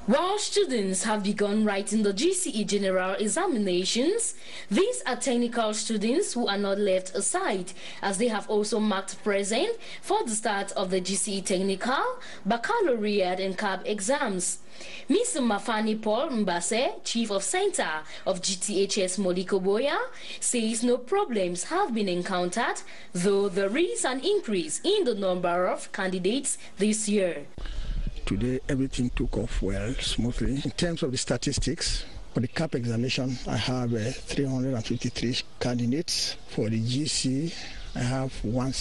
While students have begun writing the GCE general examinations, these are technical students who are not left aside, as they have also marked present for the start of the GCE technical, baccalaureate and CAB exams. Mr. Mafani Paul Mbase, Chief of Center of GTHS Molikoboya, says no problems have been encountered, though there is an increase in the number of candidates this year. Today, everything took off well, smoothly. In terms of the statistics, for the CAP examination, I have 353 candidates. For the GC, I have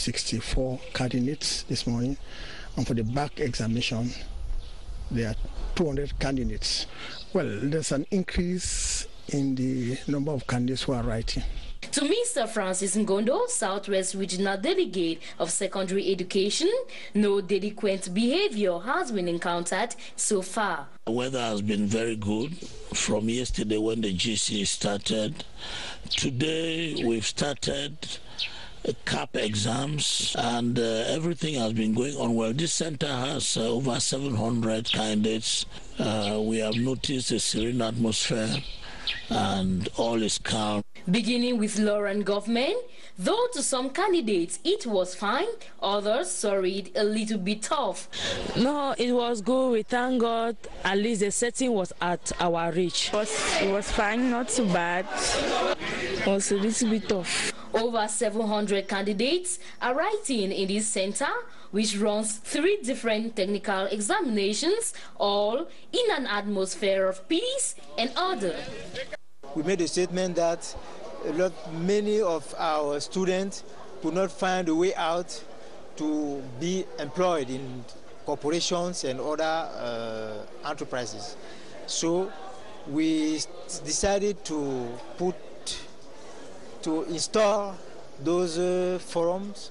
164 candidates this morning. And for the BAC examination, there are 200 candidates. Well, there's an increase in the number of candidates who are writing. To Mr. Francis Ngondo, Southwest Regional Delegate of Secondary Education, no delinquent behavior has been encountered so far. The weather has been very good from yesterday when the GC started. Today we've started CAP exams and everything has been going on well. This center has over 700 candidates. We have noticed a serene atmosphere and all is calm. Beginning with Lauren Government, though to some candidates it was fine, others saw it a little bit tough. No, it was good. We thank God. At least the setting was at our reach. It was fine, not too bad. It was a little bit tough. Over 700 candidates are writing in this center, which runs 3 different technical examinations, all in an atmosphere of peace and order. We made a statement that many of our students could not find a way out to be employed in corporations and other enterprises. So we decided to install those forums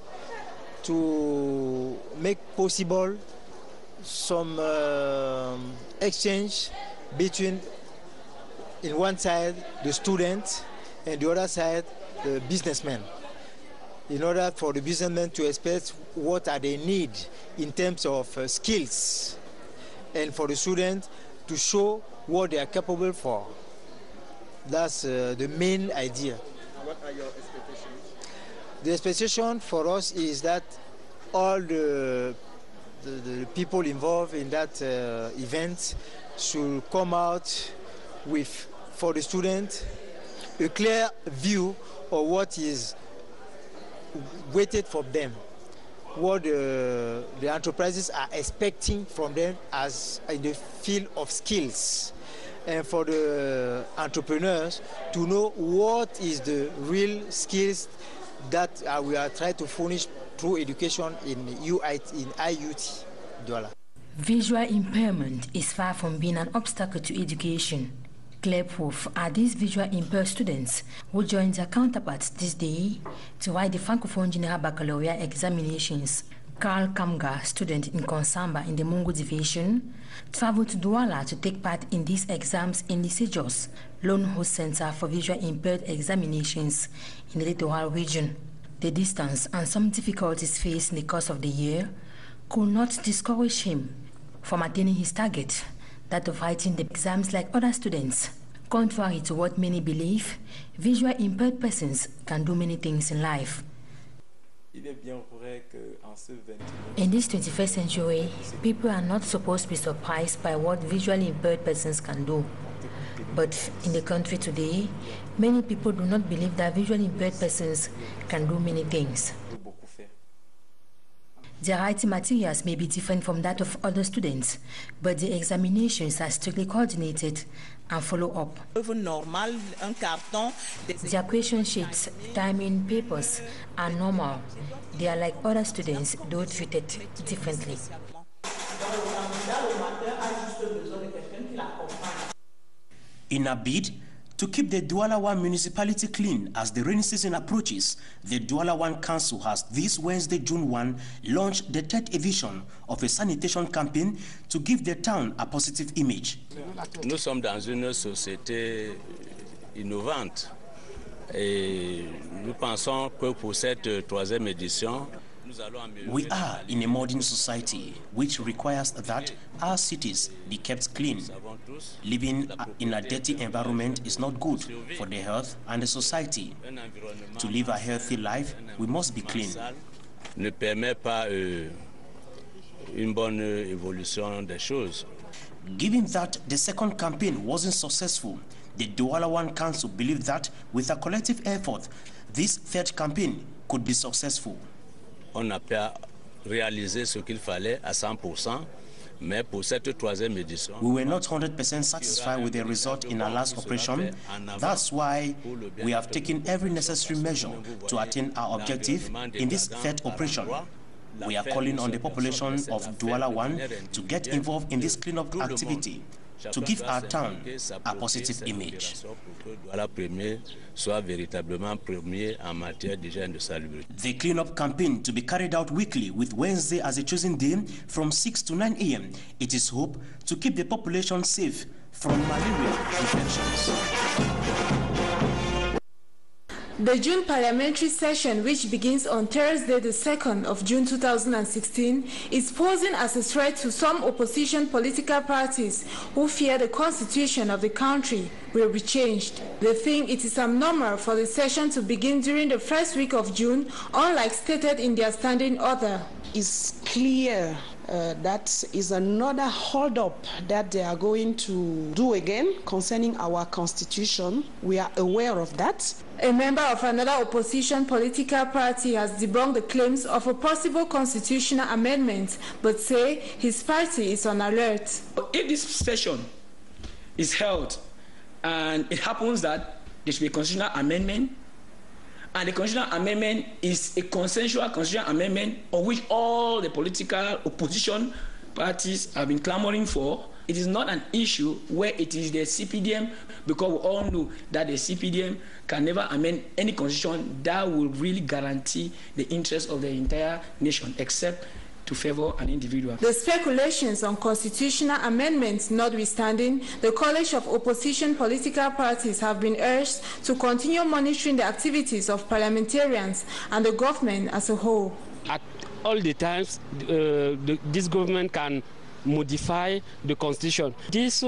to make possible some exchange between, in one side, the students, and the other side, the businessmen, in order for the businessmen to express what are they need in terms of skills, and for the students to show what they are capable for. That's the main idea. What are your expectations? The expectation for us is that all the people involved in that event should come out with, for the student, a clear view of what is waited for them, what the enterprises are expecting from them as in the field of skills, and for the entrepreneurs to know what is the real skills that we are trying to furnish through education in IUT Douala. Visual impairment is far from being an obstacle to education. Clear proof are these visual impaired students who joined their counterparts this day to write the Francophone General Baccalaureate examinations. Carl Kamga, student in Konsamba in the Mungu Division, traveled to Douala to take part in these exams in the Sejos, Lone Host Center for Visual Impaired Examinations in the Littoral region. The distance and some difficulties faced in the course of the year could not discourage him from attaining his target, that of writing the exams like other students. Contrary to what many believe, visual impaired persons can do many things in life. In this 21st century, people are not supposed to be surprised by what visually impaired persons can do. But in the country today, many people do not believe that visually impaired persons can do many things. Their writing materials may be different from that of other students, but the examinations are strictly coordinated and follow up. Their question sheets, timing papers are normal. They are like other students, though treated differently. In a bid to keep the Douala 1 municipality clean as the rainy season approaches, the Douala 1 Council has this Wednesday, June 1, launched the 3rd edition of a sanitation campaign to give the town a positive image. Nous sommes dans une société innovante et nous pensons que pour cette 3e édition, We are in a modern society which requires that our cities be kept clean. Living in a dirty environment is not good for the health and the society. To live a healthy life, we must be clean. Ne permet pas une bonne évolution des choses. Given that the second campaign wasn't successful, the Douala One Council believed that with a collective effort, this third campaign could be successful. On n'a pas réalisé ce qu'il fallait à 100%, mais pour cette troisième édition, we were not 100% satisfied with the result in our last operation. That's why we have taken every necessary measure to attain our objective in this third operation. We are calling on the population of Douala One to get involved in this cleanup activity to give our town a positive image. The cleanup campaign to be carried out weekly with Wednesday as a chosen day from 6 to 9 a.m. It is hoped to keep the population safe from malaria infections. The June parliamentary session, which begins on Thursday, the 2nd of June 2016, is posing as a threat to some opposition political parties who fear the constitution of the country will be changed. They think it is abnormal for the session to begin during the first week of June, unlike stated in their standing order. It's clear that is another hold-up that they are going to do again concerning our constitution. We are aware of that. A member of another opposition political party has debunked the claims of a possible constitutional amendment, but say his party is on alert. If this session is held and it happens that there should be a constitutional amendment, and the constitutional amendment is a consensual constitutional amendment on which all the political opposition parties have been clamoring for, it is not an issue where it is the CPDM, because we all know that the CPDM can never amend any constitution that will really guarantee the interests of the entire nation, except to favor an individual. The speculations on constitutional amendments notwithstanding, the College of Opposition Political Parties have been urged to continue monitoring the activities of parliamentarians and the government as a whole. At all the times, this government can modify the constitution. This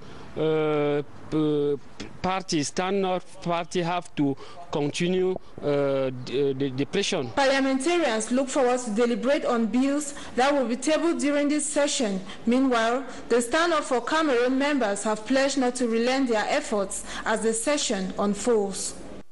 party, stand-up party, have to continue the pressure. Parliamentarians look forward to deliberate on bills that will be tabled during this session. Meanwhile, the Stand-Up for Cameroon members have pledged not to relent their efforts as the session unfolds.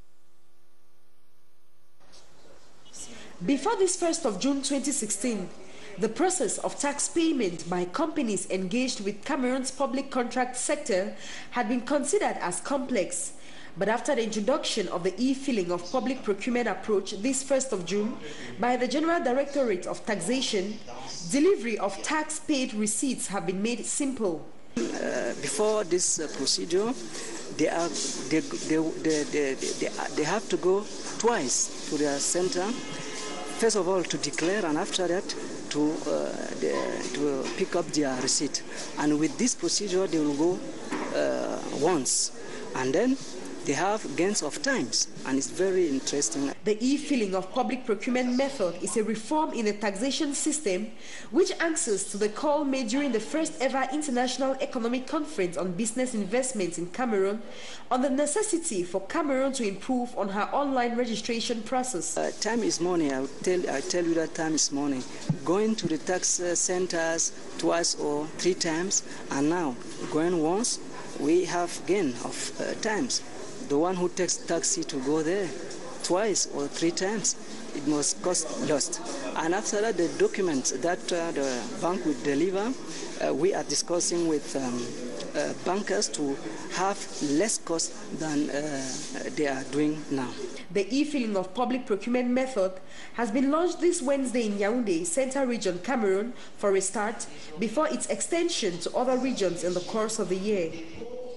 Before this 1st of June 2016, the process of tax payment by companies engaged with Cameroon's public contract sector had been considered as complex. But after the introduction of the e-filing of public procurement approach this 1st of June by the General Directorate of Taxation, delivery of tax-paid receipts have been made simple. Before this procedure, they have to go twice to their center. First of all, to declare, and after that, to pick up their receipt. And with this procedure, they will go once, and then they have gains of times, and it's very interesting. The e-filing of public procurement method is a reform in the taxation system which answers to the call made during the first ever International Economic Conference on Business Investments in Cameroon on the necessity for Cameroon to improve on her online registration process. Time is money. I tell you that time is money. Going to the tax centers twice or 3 times, and now going once, we have gain of times. The one who takes taxi to go there twice or 3 times, it must cost lost. And after that, the documents that the bank will deliver, we are discussing with bankers to have less cost than they are doing now. The e-filing of public procurement method has been launched this Wednesday in Yaoundé, Central Region, Cameroon, for a start, before its extension to other regions in the course of the year.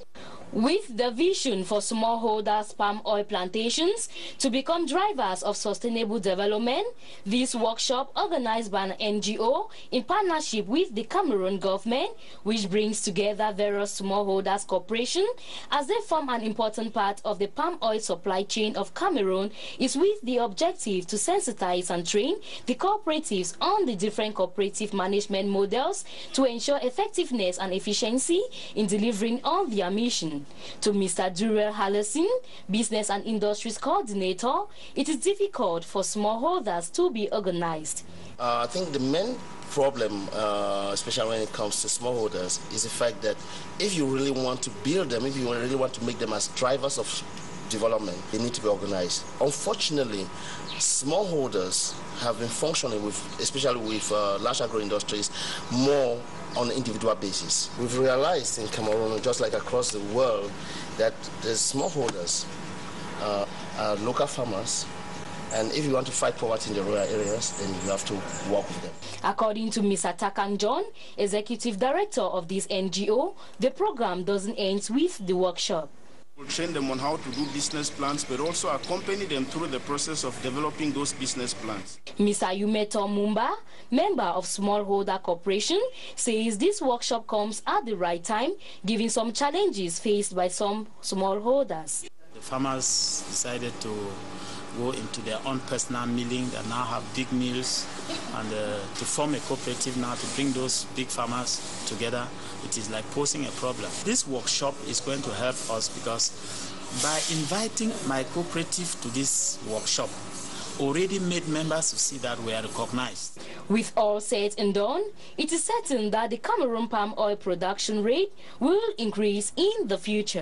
With the vision for smallholders palm oil plantations to become drivers of sustainable development, this workshop, organized by an NGO in partnership with the Cameroon government, which brings together various smallholders corporations as they form an important part of the palm oil supply chain of Cameroon, is with the objective to sensitize and train the cooperatives on the different cooperative management models to ensure effectiveness and efficiency in delivering on their mission. To Mr. Durrell Hallerson, Business and Industries Coordinator, it is difficult for smallholders to be organized. I think the main problem, especially when it comes to smallholders, is the fact that if you really want to build them, if you really want to make them as drivers of development, they need to be organized. Unfortunately, smallholders have been functioning with, especially with large agro-industries, more on an individual basis. We've realized in Cameroon, just like across the world, that the smallholders are local farmers, and if you want to fight poverty in the rural areas, then you have to work with them. According to Mr. Takan John, Executive Director of this NGO, the program doesn't end with the workshop. We'll train them on how to do business plans, but also accompany them through the process of developing those business plans. Mr. Yumeto Mumba, member of Smallholder Corporation, says this workshop comes at the right time, given some challenges faced by some smallholders. The farmers decided to go into their own personal milling and now have big mills, and to form a cooperative now to bring those big farmers together, it is like posing a problem. This workshop is going to help us because by inviting my cooperative to this workshop, already made members to see that we are recognized. With all said and done, it is certain that the Cameroon palm oil production rate will increase in the future.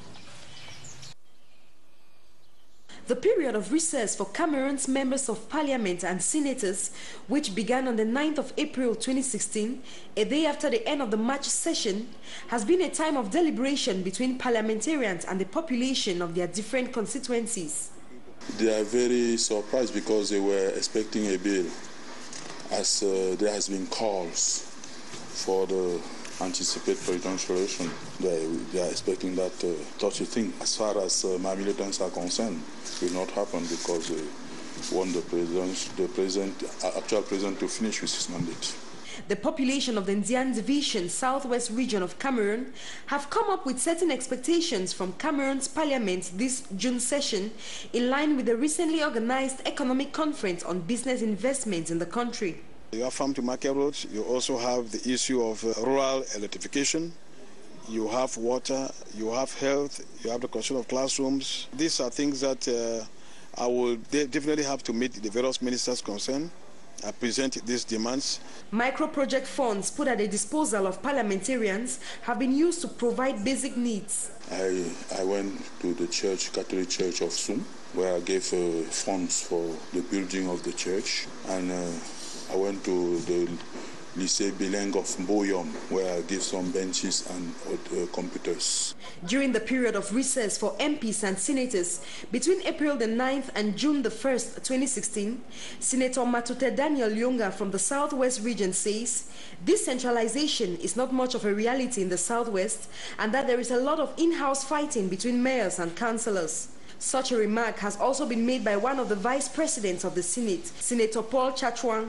The period of recess for Cameroon's members of parliament and senators, which began on the 9th of April 2016, a day after the end of the March session, has been a time of deliberation between parliamentarians and the population of their different constituencies. They are very surprised because they were expecting a bill, as there has been calls for the anticipate presidential election. They are expecting that such a thing. As far as my militants are concerned, will not happen because they want the actual president to finish with his mandate. The population of the Ndian Division, southwest region of Cameroon, have come up with certain expectations from Cameroon's parliament this June session, in line with the recently organized economic conference on business investments in the country. You have farm to market roads. You also have the issue of rural electrification. You have water, you have health, you have the construction of classrooms. These are things that I will definitely have to meet the various ministers concerned. I present these demands. Micro-project funds put at the disposal of parliamentarians have been used to provide basic needs. I went to the church, Catholic Church of Sum, where I gave funds for the building of the church, and I went to the Lycée Bilingue of Mboyom, where I give some benches and computers. During the period of recess for MPs and senators between April the 9th and June the 1st, 2016, Senator Matute Daniel Yonga from the Southwest region says decentralization is not much of a reality in the Southwest, and that there is a lot of in-house fighting between mayors and councillors. Such a remark has also been made by one of the vice presidents of the Senate, Senator Paul Chachwang.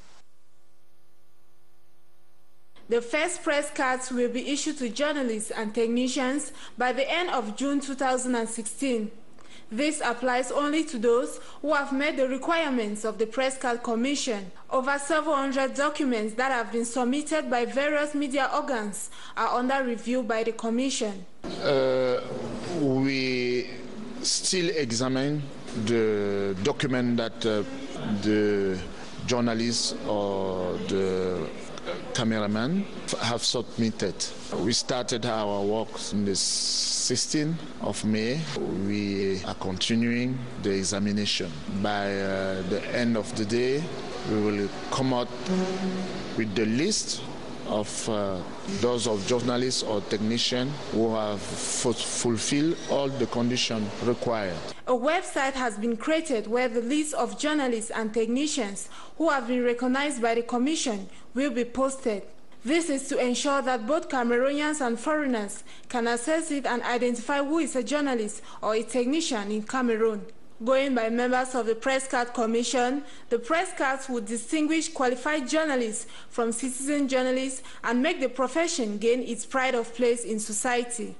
The first press cards will be issued to journalists and technicians by the end of June 2016. This applies only to those who have met the requirements of the Press Card Commission. Over several hundred documents that have been submitted by various media organs are under review by the Commission. We still examine the document that the journalists or the cameraman have submitted. We started our work on the 16th of May. We are continuing the examination. By the end of the day, we will come out with the list of those of journalists or technicians who have fulfilled all the conditions required. A website has been created where the list of journalists and technicians who have been recognized by the Commission will be posted. This is to ensure that both Cameroonians and foreigners can access it and identify who is a journalist or a technician in Cameroon. Going by members of the Press Card Commission, the press cards would distinguish qualified journalists from citizen journalists and make the profession gain its pride of place in society.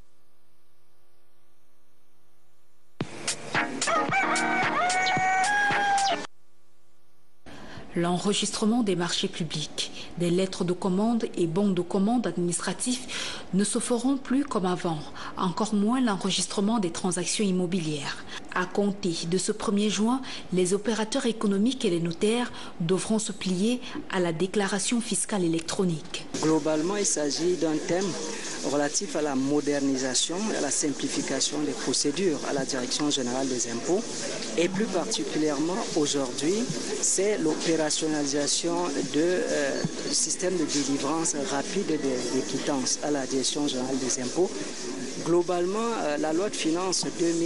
L'enregistrement des marchés publics, des lettres de commande et bons de commande administratifs ne se feront plus comme avant, encore moins l'enregistrement des transactions immobilières. À compter de ce 1er juin, les opérateurs économiques et les notaires devront se plier à la déclaration fiscale électronique. Globalement, il s'agit d'un thème relatif à la modernisation et à la simplification des procédures à la Direction générale des impôts. Et plus particulièrement aujourd'hui, c'est l'opérationnalisation du système de délivrance rapide des quittances à la Direction générale des impôts. Globalement, la loi de finances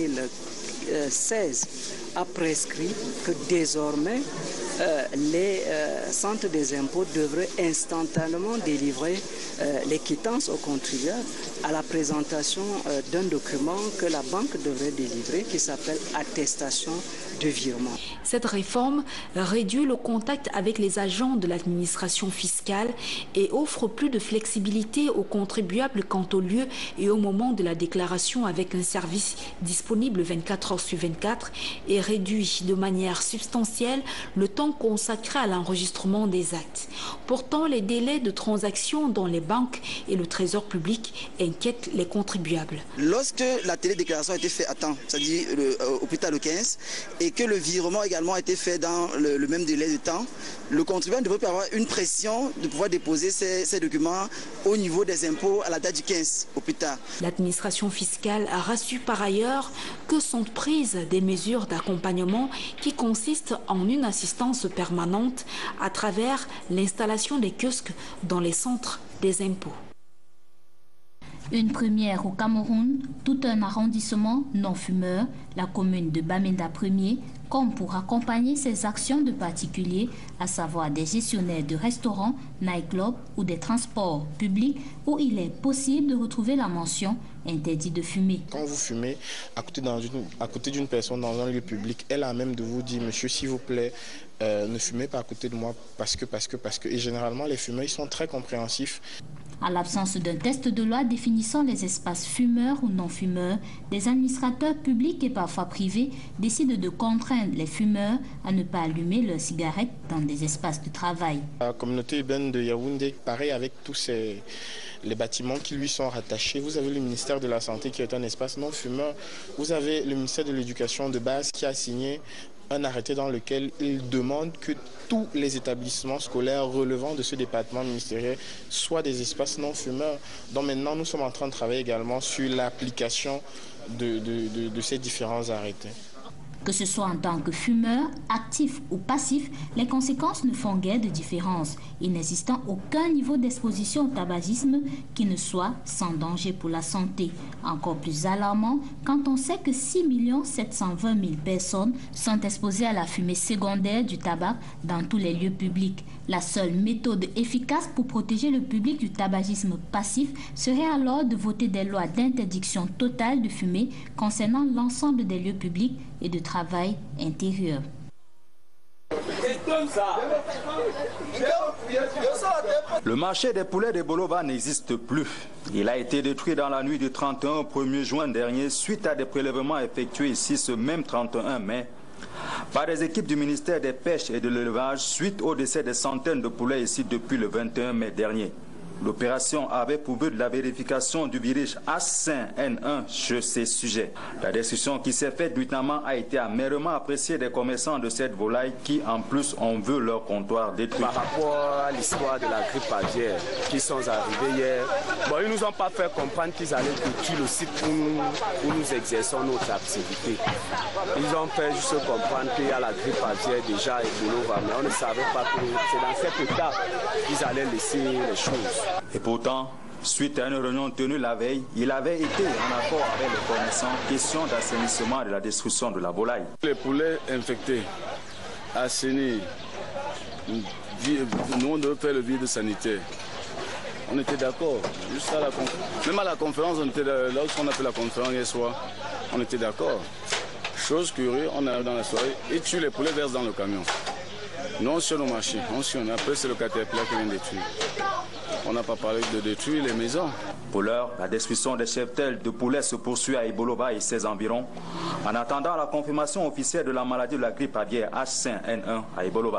2016 a prescrit que désormais les centres des impôts devraient instantanément délivrer les quittances aux contribuables à la présentation d'un document que la banque devrait délivrer qui s'appelle attestation de virement. Cette réforme réduit le contact avec les agents de l'administration fiscale et offre plus de flexibilité aux contribuables quant au lieu et au moment de la déclaration avec un service disponible 24 heures sur 24 et réduit de manière substantielle le temps consacré à l'enregistrement des actes. Pourtant, les délais de transaction dans les banques et le trésor public inquiètent les contribuables. Lorsque la télédéclaration a été faite à temps, c'est-à-dire au plus tard le 15, et que le virement également a été fait dans le même délai de temps, le contribuable ne devrait pas avoir une pression de pouvoir déposer ces documents au niveau des impôts à la date du 15 au plus tard. L'administration fiscale a rassure par ailleurs que sont prises des mesures d'accompagnement qui consistent en une assistance permanente à travers l'installation des kiosques dans les centres des impôts. Une première au Cameroun, tout un arrondissement non-fumeur, la commune de Bamenda 1er, comme pour accompagner ces actions de particuliers, à savoir des gestionnaires de restaurants, nightclubs ou des transports publics où il est possible de retrouver la mention interdit de fumer. Quand vous fumez à côté d'une personne dans un lieu public, elle a même de vous dire, monsieur, s'il vous plaît, ne fumez pas à côté de moi parce que. Et généralement, les fumeurs, ils sont très compréhensifs. À l'absence d'un texte de loi définissant les espaces fumeurs ou non-fumeurs, des administrateurs publics et parfois privés décident de contraindre les fumeurs à ne pas allumer leurs cigarettes dans des espaces de travail. La communauté urbaine de Yaoundé, pareil avec tous les bâtiments qui lui sont rattachés. Vous avez le ministère de la Santé qui est un espace non-fumeur. Vous avez le ministère de l'Éducation de base qui a signé un arrêté dans lequel il demande que tous les établissements scolaires relevant de ce département ministériel soient des espaces non fumeurs. Donc maintenant, nous sommes en train de travailler également sur l'application de ces différents arrêtés. Que ce soit en tant que fumeur, actif ou passif, les conséquences ne font guère de différence, il n'existant aucun niveau d'exposition au tabagisme qui ne soit sans danger pour la santé. Encore plus alarmant quand on sait que 6 720 000 personnes sont exposées à la fumée secondaire du tabac dans tous les lieux publics. La seule méthode efficace pour protéger le public du tabagisme passif serait alors de voter des lois d'interdiction totale de fumer concernant l'ensemble des lieux publics et de travail intérieur. Le marché des poulets de Bolova n'existe plus. Il a été détruit dans la nuit du 31 au 1er juin dernier suite à des prélèvements effectués ici ce même 31 mai par des équipes du ministère des Pêches et de l'Élevage suite au décès de centaines de poulets ici depuis le 21 mai dernier. L'opération avait pour but la vérification du virus H5N1 sur ces sujets. La destruction qui s'est faite nuitamment a été amèrement appréciée des commerçants de cette volaille qui en plus ont vu leur comptoir détruit. Par rapport à l'histoire de la grippe aviaire qui sont arrivés hier, ils ne nous ont pas fait comprendre qu'ils allaient détruire le site où nous exerçons notre activité. Ils ont fait juste comprendre qu'il y a la grippe aviaire déjà et Bolova, mais on ne savait pas que c'est dans cette étape qu'ils allaient laisser les choses. Et pourtant, suite à une réunion tenue la veille, il avait été en accord avec les commerçants, question d'assainissement et de la destruction de la volaille. Les poulets infectés, assainis, nous on doit faire le vide sanitaire. On était d'accord. Même à la conférence, on était là où on a fait la conférence hier soir, on était d'accord. Chose curieuse, on est dans la soirée, ils tuent les poulets, versent dans le camion. Non sur nos marchés, après c'est le Caterpillar qui vient détruire. On n'a pas parlé de détruire les maisons. Pour l'heure, la destruction des cheptels de poulets se poursuit à Eboloba et ses environs, en attendant la confirmation officielle de la maladie de la grippe aviaire H5N1 à Eboloba.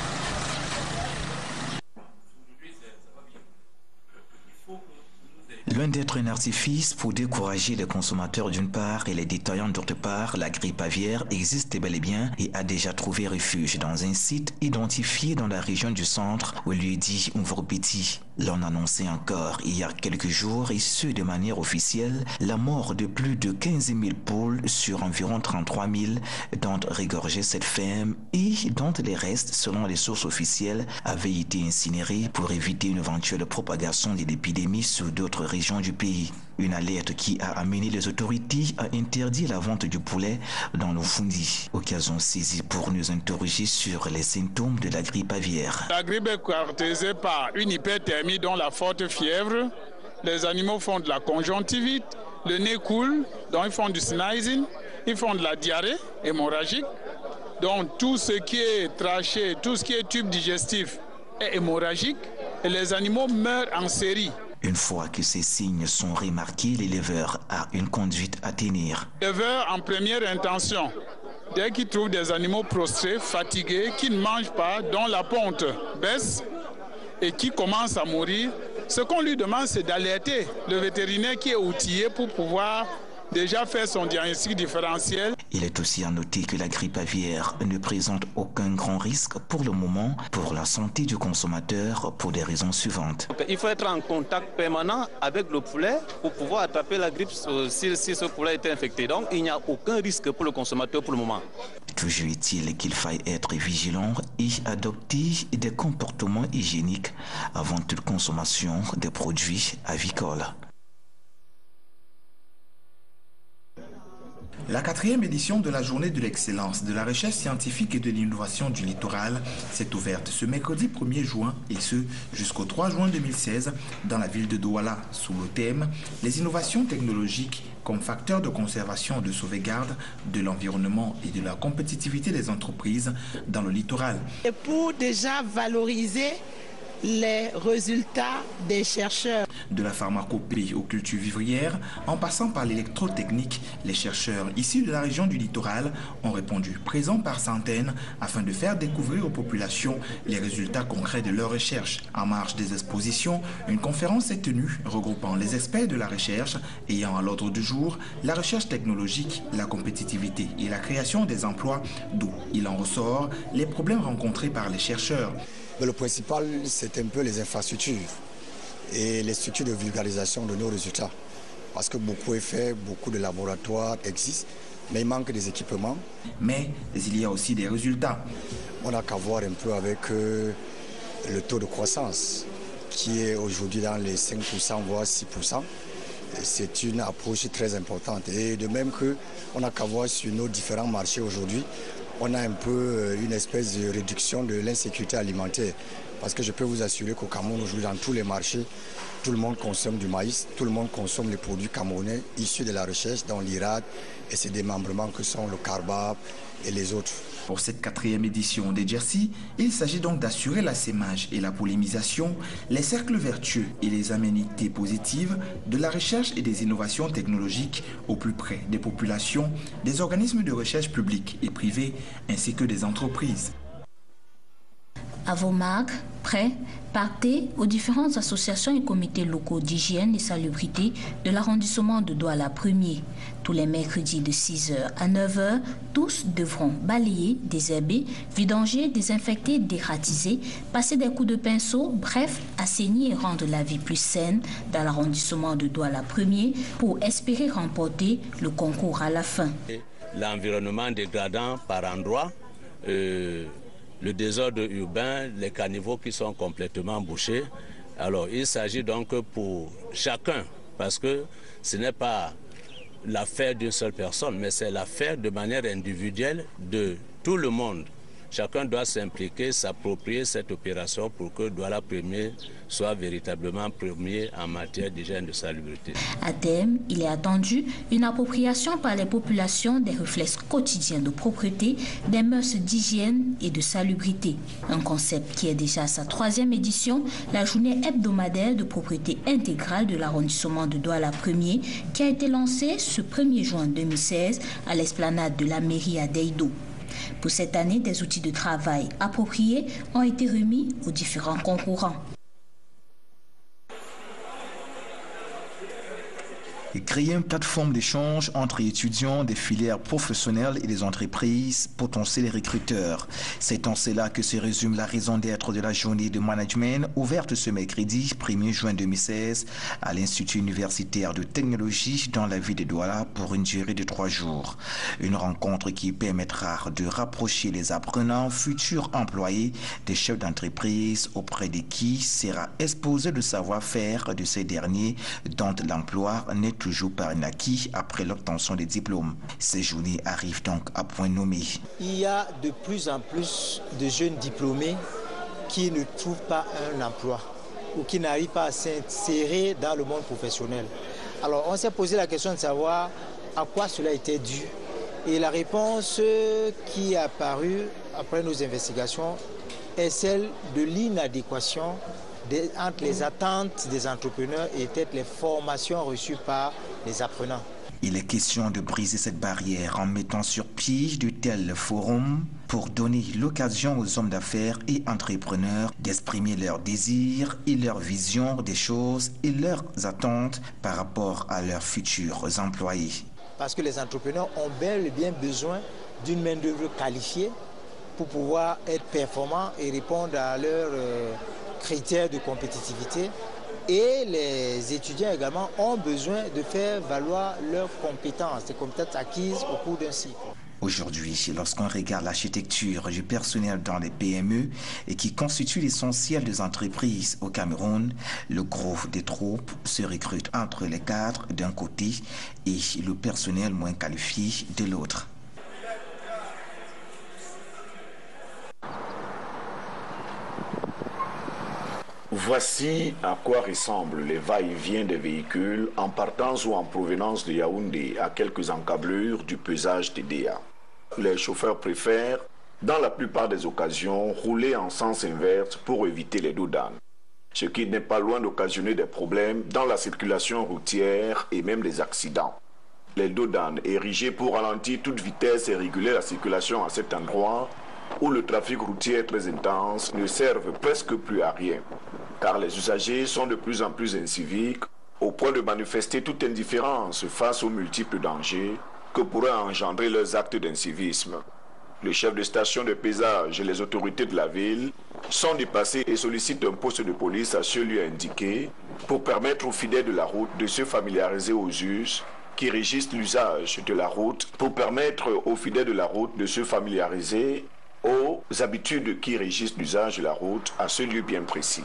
Loin d'être un artifice pour décourager les consommateurs d'une part et les détaillants d'autre part, la grippe aviaire existe bel et bien et a déjà trouvé refuge dans un site identifié dans la région du centre où lui dit Umvorbiti. L'on annonçait encore il y a quelques jours, et ce de manière officielle, la mort de plus de 15 000 poules sur environ 33 000 dont regorgeait cette ferme et dont les restes, selon les sources officielles, avaient été incinérés pour éviter une éventuelle propagation de l'épidémie sur d'autres régions du pays. Une alerte qui a amené les autorités à interdire la vente du poulet dans le Fundi. Occasion saisie pour nous interroger sur les symptômes de la grippe aviaire. La grippe est caractérisée par une hyperthermie dont la forte fièvre. Les animaux font de la conjonctivite, le nez coule, donc ils font du sneezing, ils font de la diarrhée hémorragique. Donc tout ce qui est trachée, tout ce qui est tube digestif est hémorragique et les animaux meurent en série. Une fois que ces signes sont remarqués, l'éleveur a une conduite à tenir. L'éleveur, en première intention, dès qu'il trouve des animaux prostrés, fatigués, qui ne mangent pas, dont la ponte baisse et qui commencent à mourir, ce qu'on lui demande, c'est d'alerter le vétérinaire qui est outillé pour pouvoir déjà faire son diagnostic différentiel. Il est aussi à noter que la grippe aviaire ne présente aucun grand risque pour le moment pour la santé du consommateur pour des raisons suivantes. Il faut être en contact permanent avec le poulet pour pouvoir attraper la grippe si ce poulet est infecté. Donc il n'y a aucun risque pour le consommateur pour le moment. Toujours est-il qu'il faille être vigilant et adopter des comportements hygiéniques avant toute consommation des produits avicoles. La 4e édition de la Journée de l'excellence de la recherche scientifique et de l'innovation du littoral s'est ouverte ce mercredi 1er juin et ce jusqu'au 3 juin 2016 dans la ville de Douala sous le thème « Les innovations technologiques comme facteur de conservation et de sauvegarde de l'environnement et de la compétitivité des entreprises dans le littoral ». Et pour déjà valoriser les résultats des chercheurs. De la pharmacopée aux cultures vivrières, en passant par l'électrotechnique, les chercheurs issus de la région du littoral ont répondu présents par centaines afin de faire découvrir aux populations les résultats concrets de leurs recherches. En marge des expositions, une conférence est tenue regroupant les experts de la recherche ayant à l'ordre du jour la recherche technologique, la compétitivité et la création des emplois, d'où il en ressort les problèmes rencontrés par les chercheurs. Mais le principal, c'est un peu les infrastructures et les structures de vulgarisation de nos résultats. Parce que beaucoup est fait, beaucoup de laboratoires existent, mais il manque des équipements. Mais il y a aussi des résultats. On n'a qu'à voir un peu avec le taux de croissance, qui est aujourd'hui dans les 5%, voire 6%. C'est une approche très importante. Et de même qu'on n'a qu'à voir sur nos différents marchés aujourd'hui, on a un peu une espèce de réduction de l'insécurité alimentaire. Parce que je peux vous assurer qu'au Cameroun, aujourd'hui, dans tous les marchés, tout le monde consomme du maïs, tout le monde consomme les produits camerounais issus de la recherche, dans l'IRAD et ses démembrements que sont le Carbab et les autres. Pour cette 4e édition des Jersey, il s'agit donc d'assurer l'assémage et la pollinisation, les cercles vertueux et les aménités positives de la recherche et des innovations technologiques au plus près des populations, des organismes de recherche publics et privés, ainsi que des entreprises. À vos marques, prêts, partez aux différentes associations et comités locaux d'hygiène et salubrité de l'arrondissement de Douala 1er. Tous les mercredis de 6h à 9h, tous devront balayer, désherber, vidanger, désinfecter, dératiser, passer des coups de pinceau, bref, assainir et rendre la vie plus saine dans l'arrondissement de Douala 1er pour espérer remporter le concours à la fin. L'environnement dégradant par endroits, le désordre urbain, les caniveaux qui sont complètement bouchés. Alors il s'agit donc pour chacun, parce que ce n'est pas l'affaire d'une seule personne, mais c'est l'affaire de manière individuelle de tout le monde chacun doit s'impliquer, s'approprier cette opération pour que Douala Premier soit véritablement premier en matière d'hygiène de salubrité. À terme, il est attendu une appropriation par les populations des réflexes quotidiens de propreté, des mœurs d'hygiène et de salubrité. Un concept qui est déjà à sa 3e édition, la journée hebdomadaire de propreté intégrale de l'arrondissement de Douala Premier, qui a été lancée ce 1er juin 2016 à l'esplanade de la mairie à Deido. Pour cette année, des outils de travail appropriés ont été remis aux différents concurrents. Et créer une plateforme d'échange entre étudiants des filières professionnelles et des entreprises, potentiels les recruteurs. C'est en cela que se résume la raison d'être de la journée de management ouverte ce mercredi 1er juin 2016 à l'Institut universitaire de technologie dans la ville de Douala pour une durée de 3 jours. Une rencontre qui permettra de rapprocher les apprenants, futurs employés des chefs d'entreprise auprès de qui sera exposé le savoir-faire de ces derniers dont l'emploi n'est toujours par un acquis après l'obtention des diplômes. Ces journées arrivent donc à point nommé. Il y a de plus en plus de jeunes diplômés qui ne trouvent pas un emploi ou qui n'arrivent pas à s'insérer dans le monde professionnel. Alors on s'est posé la question de savoir à quoi cela était dû. Et la réponse qui est apparue après nos investigations est celle de l'inadéquation entre les attentes des entrepreneurs et peut-être les formations reçues par les apprenants. Il est question de briser cette barrière en mettant sur pied de tels forums pour donner l'occasion aux hommes d'affaires et entrepreneurs d'exprimer leurs désirs et leur vision des choses et leurs attentes par rapport à leurs futurs employés. Parce que les entrepreneurs ont bel et bien besoin d'une main-d'œuvre qualifiée pour pouvoir être performants et répondre à leurs critères de compétitivité. Et les étudiants également ont besoin de faire valoir leurs compétences, les compétences acquises au cours d'un cycle. Aujourd'hui, lorsqu'on regarde l'architecture du personnel dans les PME et qui constitue l'essentiel des entreprises au Cameroun, le gros des troupes se recrute entre les cadres d'un côté et le personnel moins qualifié de l'autre. Voici à quoi ressemblent les va-et-vient des véhicules en partance ou en provenance de Yaoundé à quelques encablures du pesage TDA. Les chauffeurs préfèrent, dans la plupart des occasions, rouler en sens inverse pour éviter les doudanes, ce qui n'est pas loin d'occasionner des problèmes dans la circulation routière et même des accidents. Les doudanes érigées pour ralentir toute vitesse et réguler la circulation à cet endroit où le trafic routier est très intense ne servent presque plus à rien, car les usagers sont de plus en plus inciviques au point de manifester toute indifférence face aux multiples dangers que pourraient engendrer leurs actes d'incivisme. Le chef de station de pesage et les autorités de la ville sont dépassés et sollicitent un poste de police à ce lieu indiqué pour permettre aux fidèles de la route de se familiariser aux us qui régissent l'usage de la route, pour permettre aux fidèles de la route de se familiariser aux habitudes qui régissent l'usage de la route à ce lieu bien précis.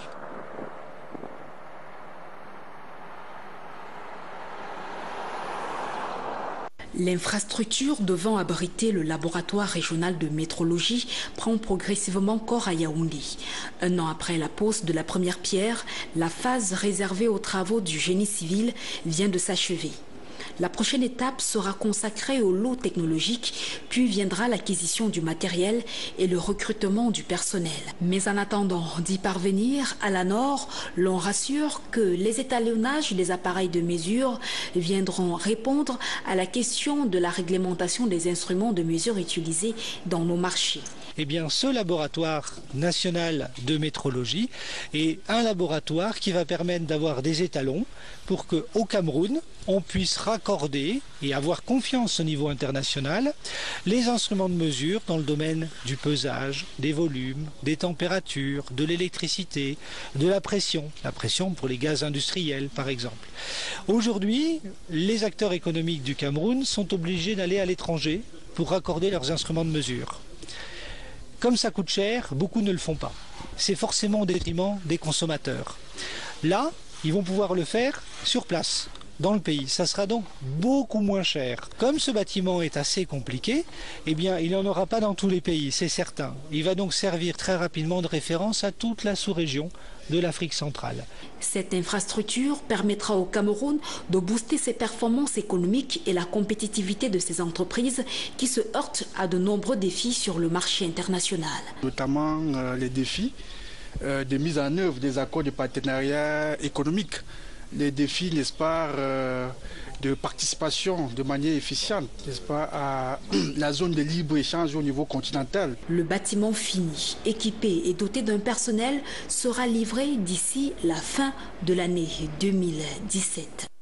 L'infrastructure devant abriter le laboratoire régional de métrologie prend progressivement corps à Yaoundé. 1 an après la pose de la première pierre, la phase réservée aux travaux du génie civil vient de s'achever. La prochaine étape sera consacrée au lot technologique, puis viendra l'acquisition du matériel et le recrutement du personnel. Mais en attendant d'y parvenir, à la Nord, l'on rassure que les étalonnages des appareils de mesure viendront répondre à la question de la réglementation des instruments de mesure utilisés dans nos marchés. Eh bien, ce laboratoire national de métrologie est un laboratoire qui va permettre d'avoir des étalons pour qu'au Cameroun, on puisse raccorder et avoir confiance au niveau international les instruments de mesure dans le domaine du pesage, des volumes, des températures, de l'électricité, de la pression pour les gaz industriels par exemple. Aujourd'hui, les acteurs économiques du Cameroun sont obligés d'aller à l'étranger pour raccorder leurs instruments de mesure. Comme ça coûte cher, beaucoup ne le font pas. C'est forcément au détriment des consommateurs. Là, ils vont pouvoir le faire sur place, dans le pays. Ça sera donc beaucoup moins cher. Comme ce bâtiment est assez compliqué, eh bien, il n'y en aura pas dans tous les pays, c'est certain. Il va donc servir très rapidement de référence à toute la sous-région de l'Afrique centrale. Cette infrastructure permettra au Cameroun de booster ses performances économiques et la compétitivité de ses entreprises qui se heurtent à de nombreux défis sur le marché international. Notamment les défis de mise en œuvre des accords de partenariat économique, les défis, n'est-ce pas, de participation de manière efficiente, n'est-ce pas, à la zone de libre-échange au niveau continental. Le bâtiment fini, équipé et doté d'un personnel sera livré d'ici la fin de l'année 2017.